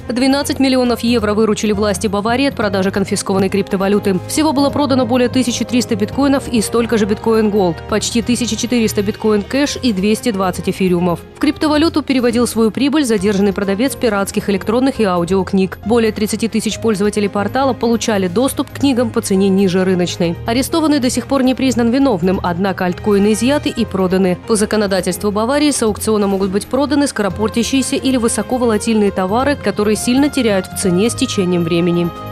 12 миллионов евро выручили власти Баварии от продажи конфискованной криптовалюты. Всего было продано более 1300 биткоинов и столько же биткоин Gold, почти 1400 биткоин кэш и 220 эфириумов. В криптовалюту переводил свою прибыль задержанный продавец пиратских электронных и аудиокниг. Более 30 тысяч пользователей портала получали доступ к книгам по цене ниже рыночной. Арестованный до сих пор не признан виновным, однако альткоины изъяты и проданы. По законодательству Баварии с аукциона могут быть проданы скоропортящиеся или высоковолатильные товары, которые сильно теряют в цене с течением времени.